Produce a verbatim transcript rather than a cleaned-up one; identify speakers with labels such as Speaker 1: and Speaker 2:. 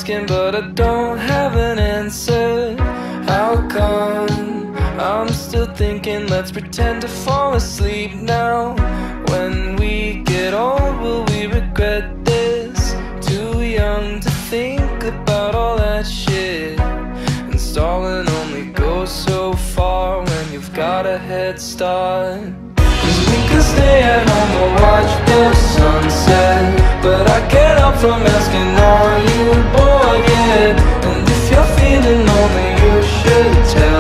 Speaker 1: asking, but I don't have an answer. How come I'm still thinking, let's pretend to fall asleep now? When we get old, will we regret this? Too young to think about all that shit. And stalling only goes so far when you've got a head start. Cause we could stay at home and watch the sunset, but I can't help from asking, are you bored yet? And if you're feeling lonely, you should tell